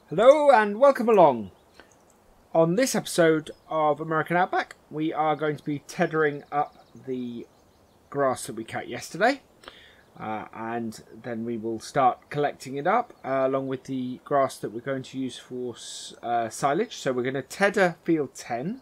Hello and welcome along. On this episode of American Outback, we are going to be tethering up the grass that we cut yesterday, and then we will start collecting it up along with the grass that we're going to use for silage. So we're going to tether field 10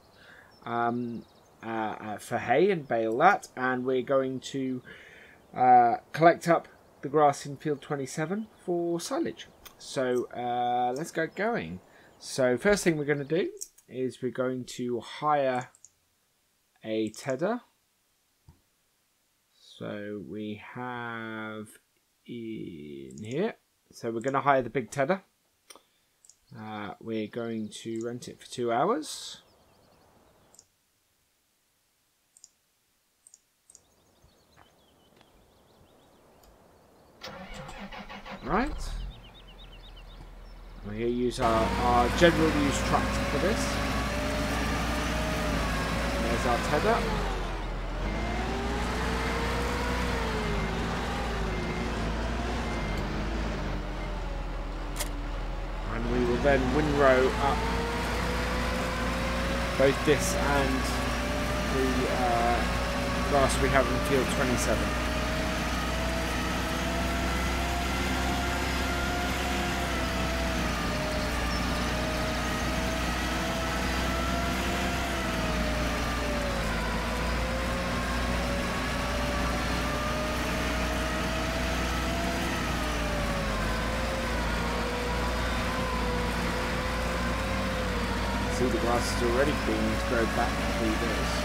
for hay and bale that, and we're going to collect up the grass in field 27 for silage. So let's get going. So first thing we're going to do is we're going to hire a tedder. So we have in here. So we're going to hire the big tedder. We're going to rent it for 2 hours. Right. We're going to use our general use tractor for this. There's our tether. And we will then windrow up both this and the grass we have in field 27. See, the grass is already beginning to grow back through this.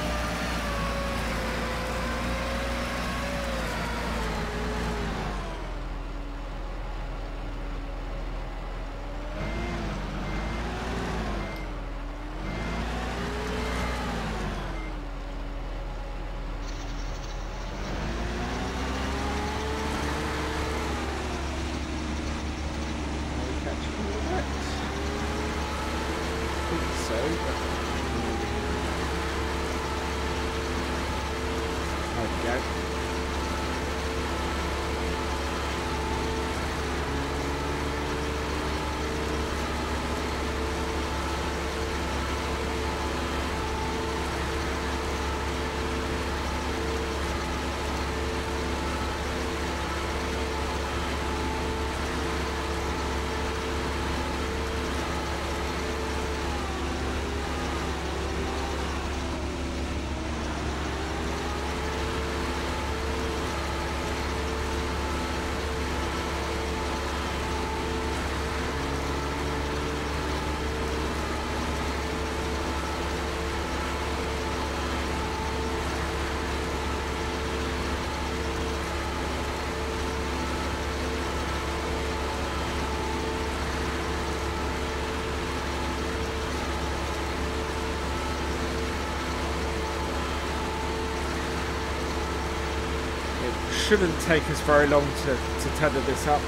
Shouldn't take us very long to tether this up.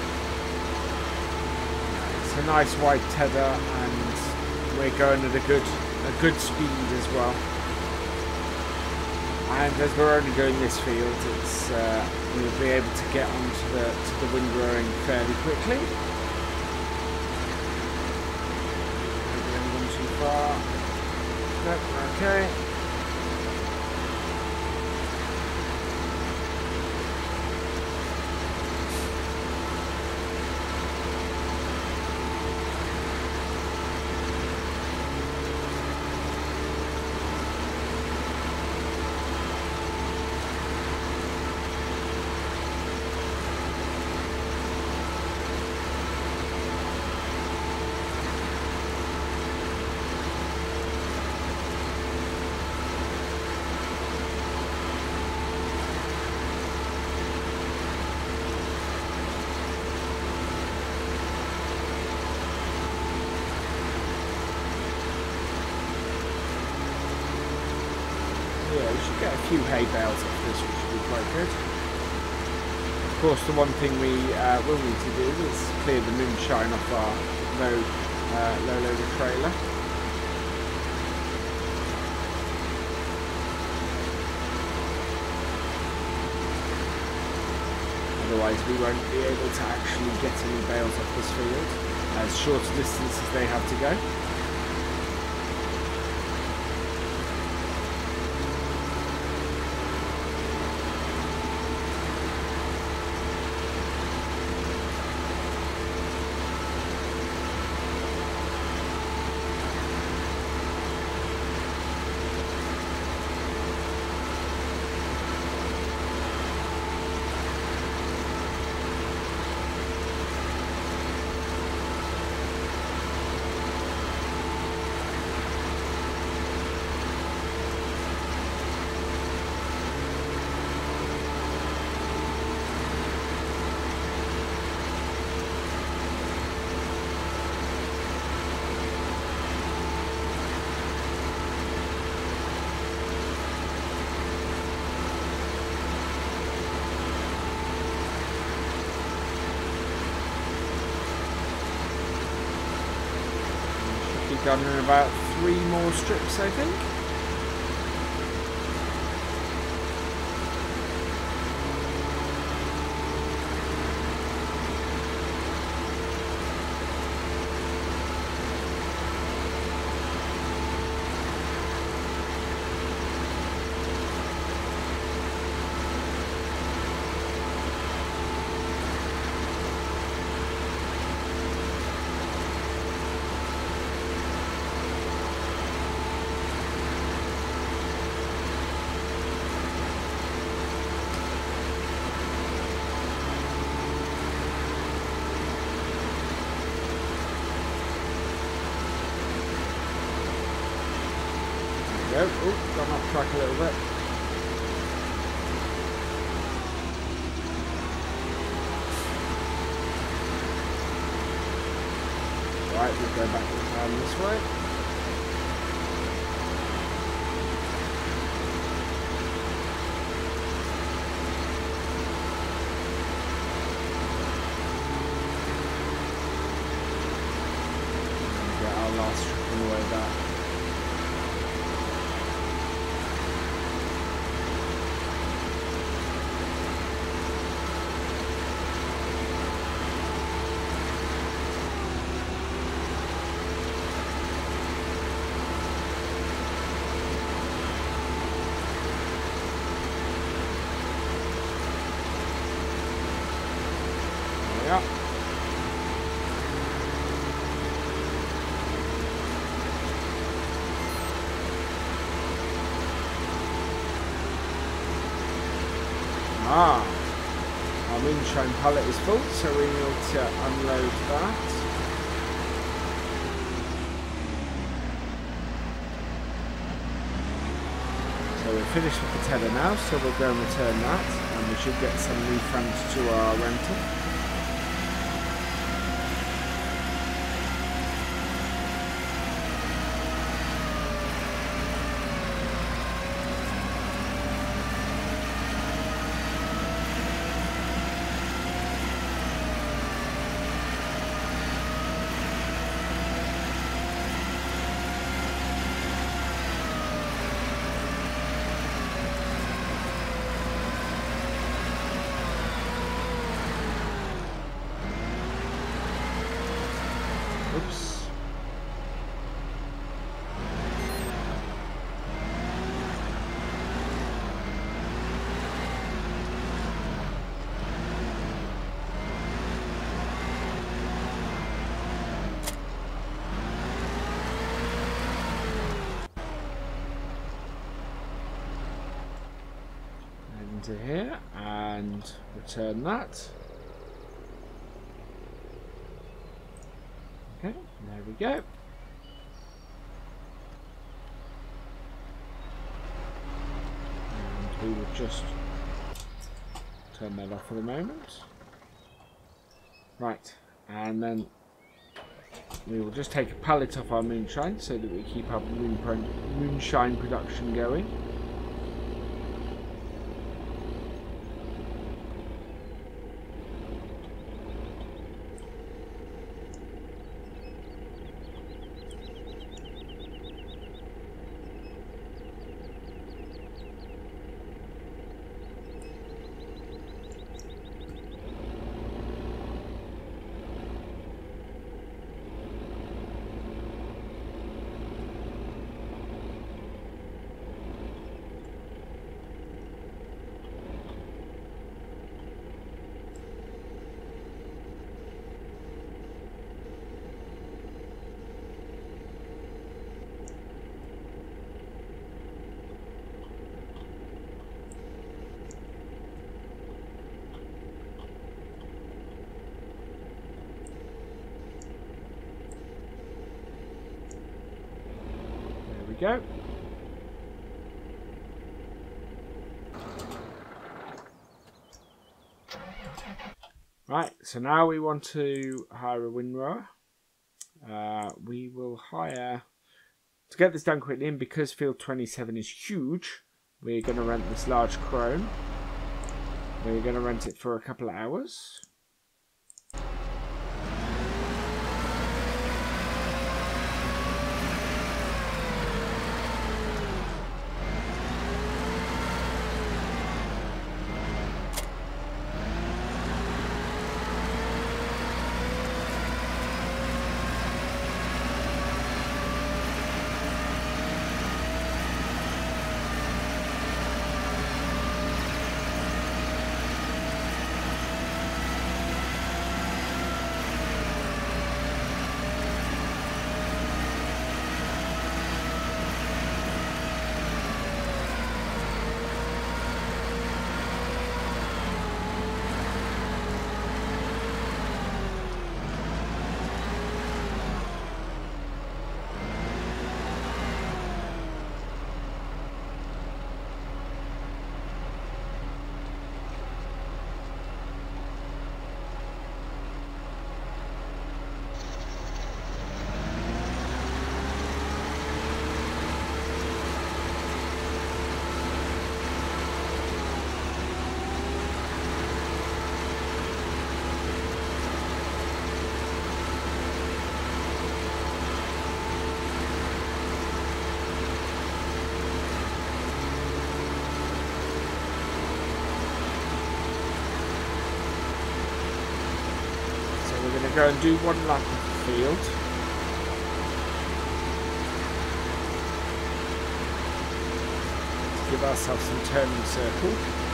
It's a nice wide tether and we're going at a good speed as well. And as we're only going this field, it's we'll be able to get onto the windrowing fairly quickly. Maybe I'm going too far. Nope, okay. Yeah, we should get a few hay bales off this, which should be quite good. Of course, the one thing we will need to do is clear the moonshine off our low loader trailer. Otherwise we won't be able to actually get any bales off this field. as short a distance as they have to go. Done in about 3 more strips, I think. Oh, gone off track a little bit. Right, we'll go back this way. And get our last strip on the way back. Yeah. Our moonshine pallet is full, so we need to unload that. So we're finished with the tether now, so we'll go and return that, and we should get some refunds to our rental. Oops. Into here and return that. Okay, there we go. And we will just turn that off for the moment. Right, and then we will just take a pallet off our moonshine so that we keep our moonshine production going. go. Right, so now we want to hire a windrower. We will hire, to get this done quickly, and because field 27 is huge, we're going to rent this large crone. We're going to rent it for a couple of hours. We're going to go and do one lap of the field. Give ourselves some turning circle.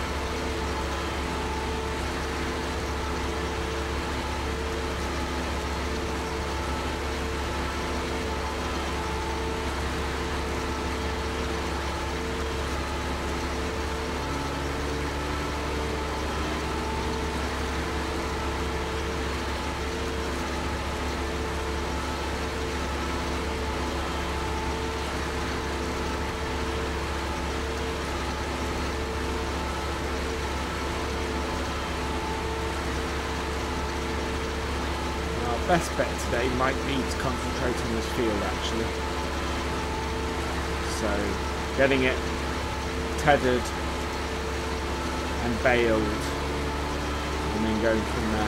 Best bet today might be to concentrate on this field actually. So getting it tethered and baled and then going from there.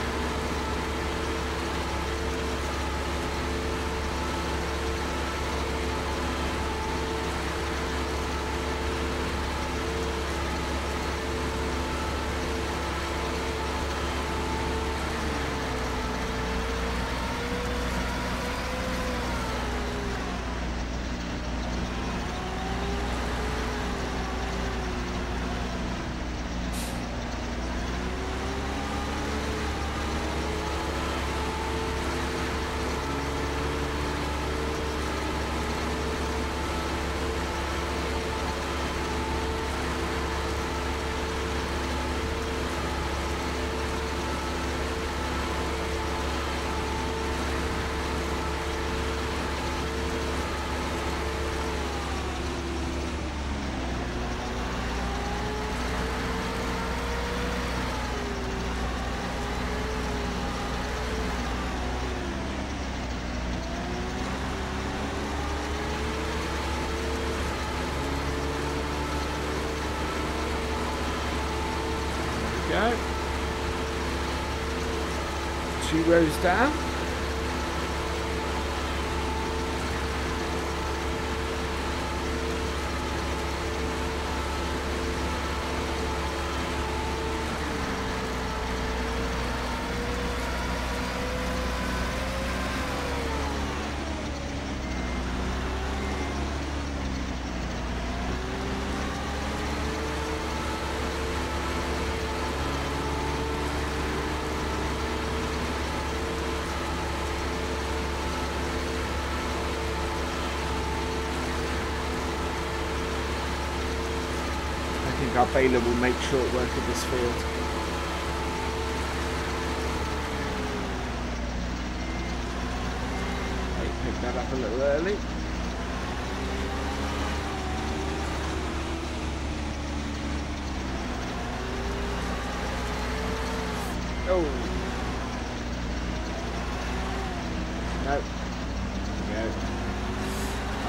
Go. 2 rows down. I think our baler will make short work of this field. Pick that up a little early.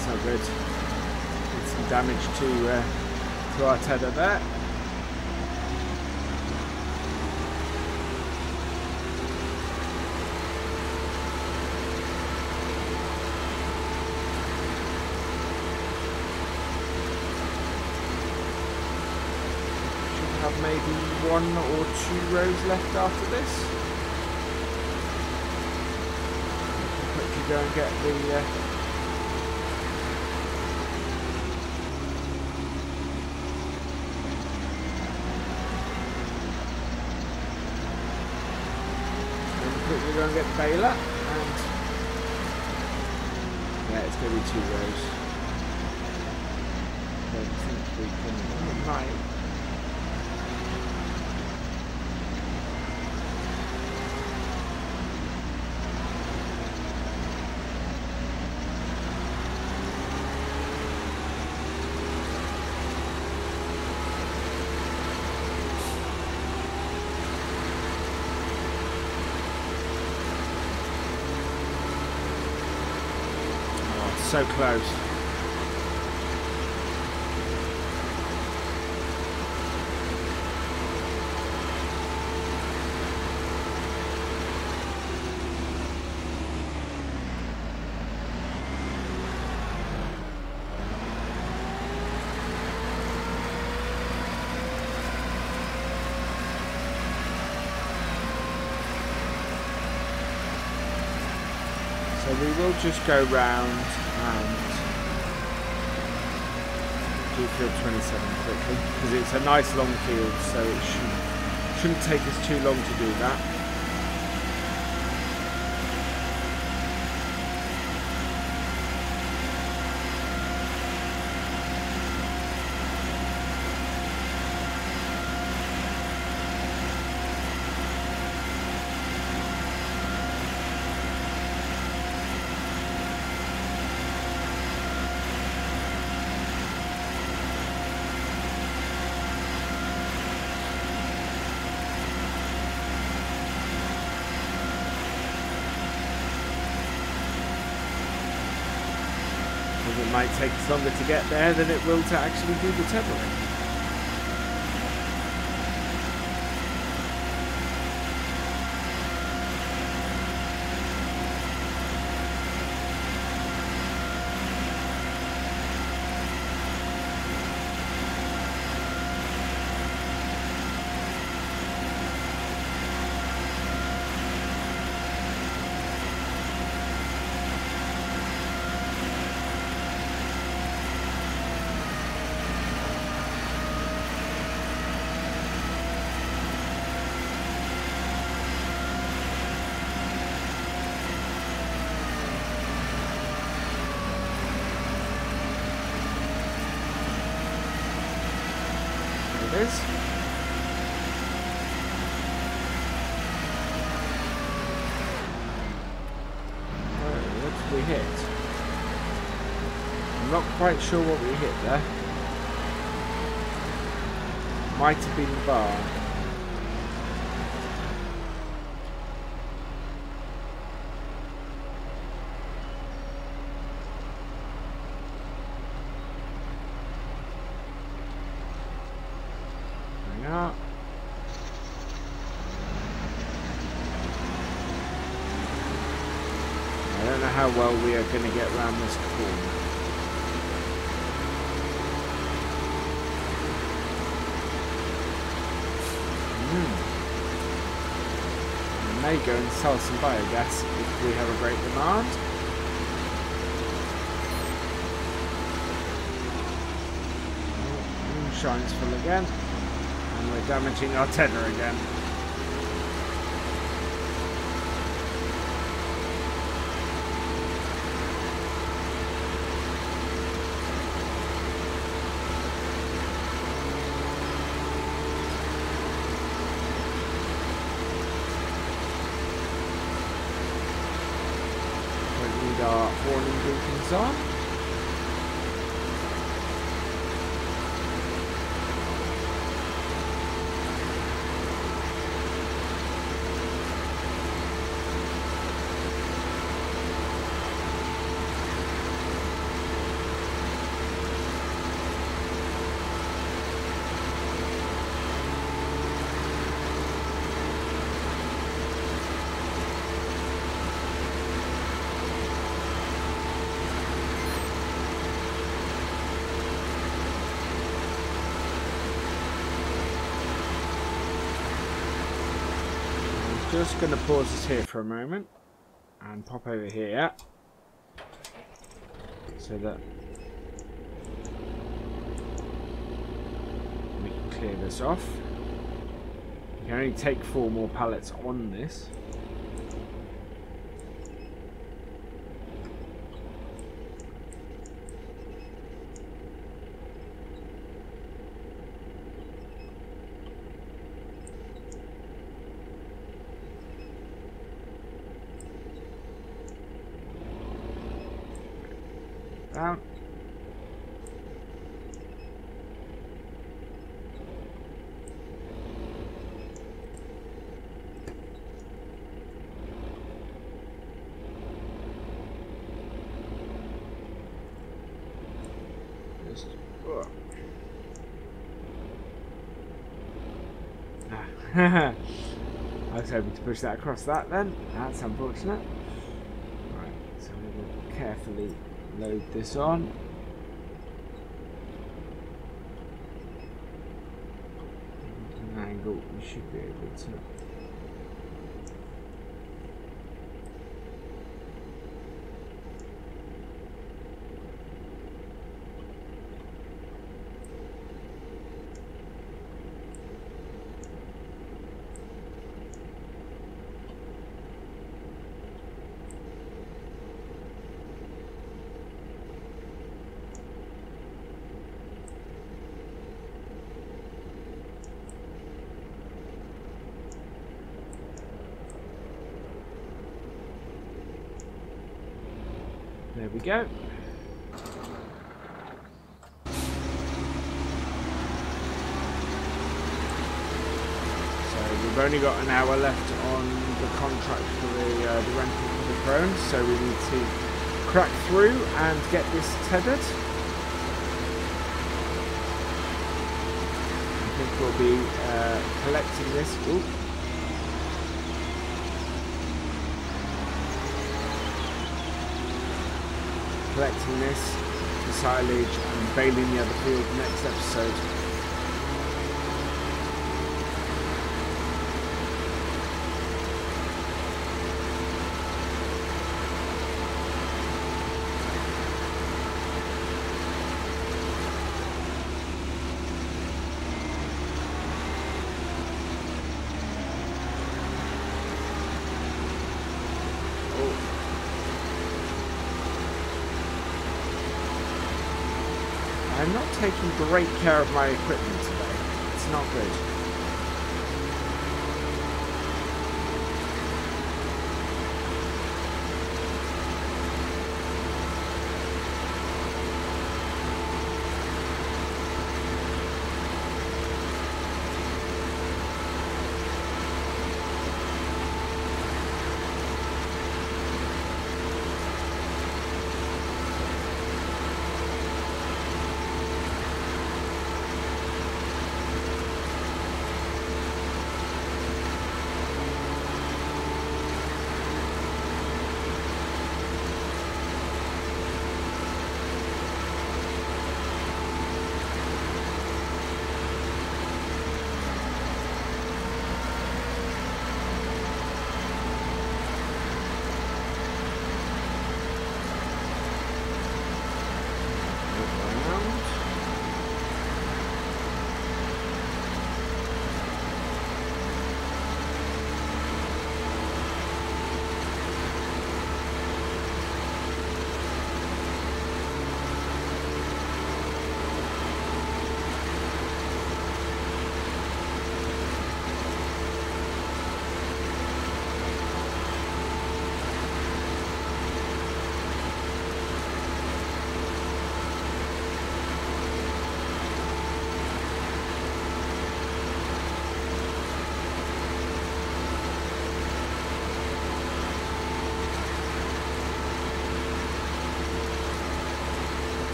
that's not good. Did some damage to our tether there. Have maybe 1 or 2 rows left after this. Quickly go and get the quickly go and get the baler, and yeah, it's going to be 2 rows. I don't think we can. Might. So close. So we will just go round and do field 27 quickly, because it's a nice long field, so it shouldn't take us too long to do that. It might take us longer to get there than it will to actually do the tethering. Is. What did we hit? I'm not quite sure what we hit there. Might have been the bar. I don't know how well we are going to get around this corner. We may go and sell some biogas if we have a great demand. Moonshine's full again. And we're damaging our tether again. We need our warning beacons on. Just going to pause this here for a moment and pop over here so that we can clear this off. You can only take 4 more pallets on this. Down. Just, I was hoping to push that across that then. That's unfortunate. Right, so we will carefully load this on. An angle we should be able to. There we go. So we've only got an hour left on the contract for the rental for the drones, so we need to crack through and get this tethered. I think we'll be collecting this. Ooh. Collecting this, the silage, and baling the other field next episode. I'm not taking great care of my equipment today. It's not good.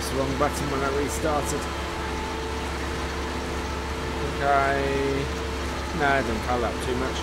pressed the wrong button when I restarted. No, I didn't pile up too much.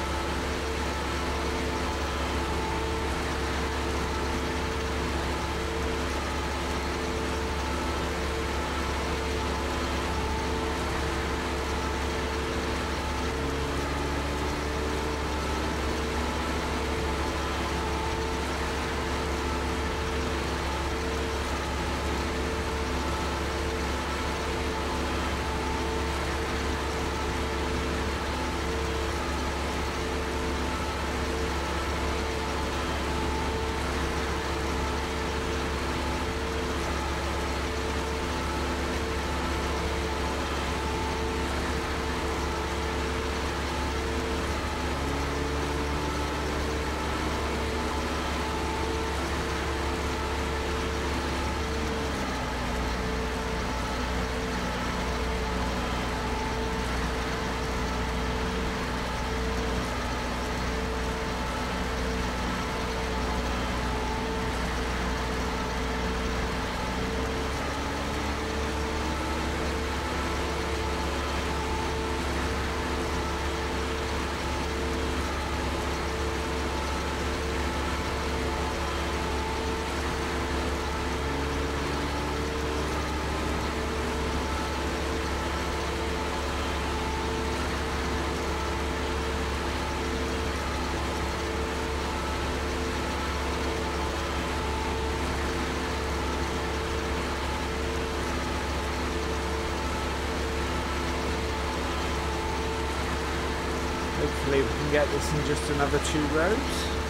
Hopefully we can get this in just another 2 rows.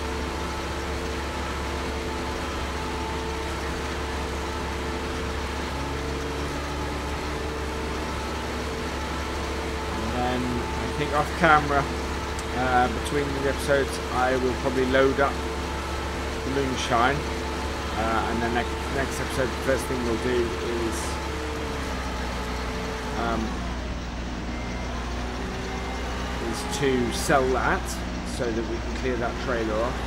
And then I think off camera, between the episodes, I will probably load up the moonshine. And then next episode, the first thing we'll do is to sell that so that we can clear that trailer off.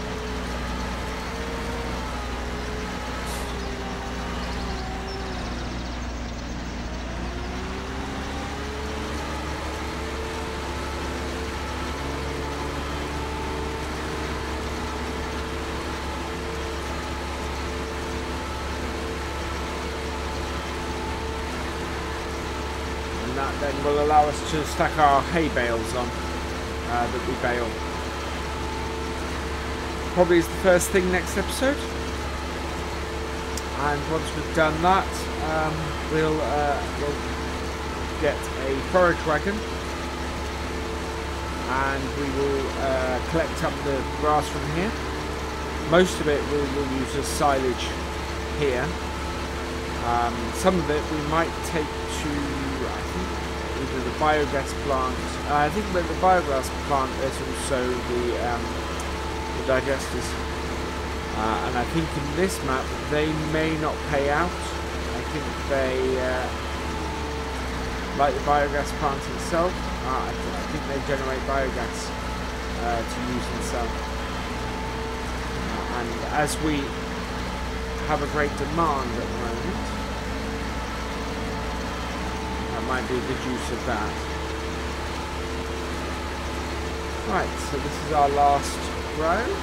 And that then will allow us to stack our hay bales on. That we bale. Probably is the first thing next episode. And once we've done that, we'll get a forage wagon, and we will collect up the grass from here. Most of it we will use as silage here. Some of it we might take to, I think, either the biogas plant. I think with the biogas plant there's also the digesters. And I think in this map they may not pay out. I think they, like the biogas plant itself, I think they generate biogas to use and sell. And as we have a great demand at the moment, that might be a good use of that. Right, so this is our last row.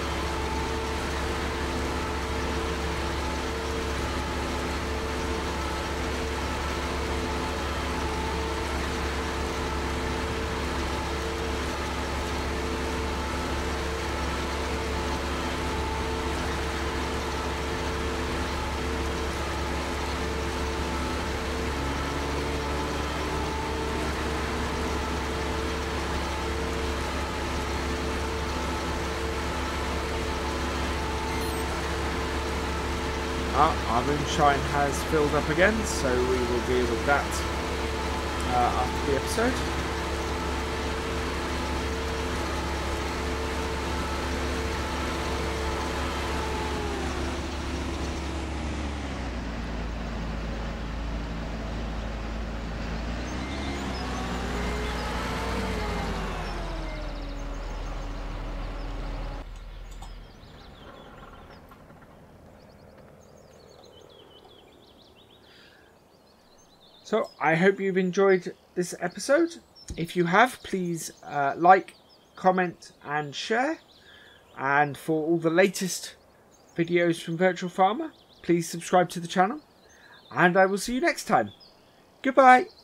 Our moonshine has filled up again, so we will deal with that after the episode. So I hope you've enjoyed this episode. If you have, please like, comment and share. And for all the latest videos from Virtual Farmer, please subscribe to the channel. And I will see you next time. Goodbye.